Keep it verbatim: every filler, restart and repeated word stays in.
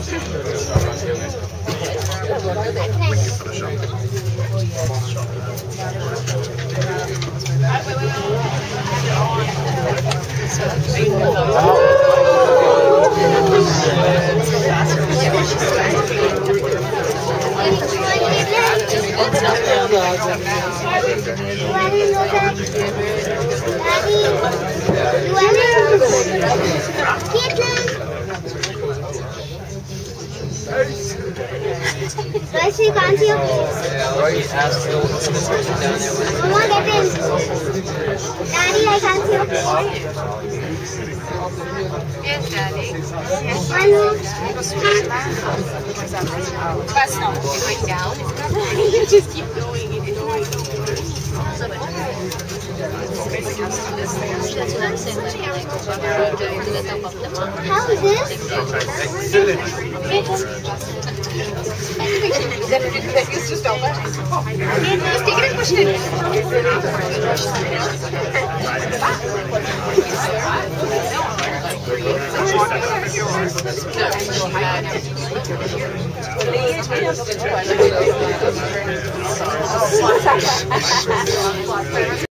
Royce, can't you? Roy asked Phil what's the person down there. Mama, get in. Daddy, I can't see. Yes, Daddy. One more. Press no. It's going down. You just keep going and going. That's what I'm saying. Like, How is this? It's just over. Just take it and push it in. No.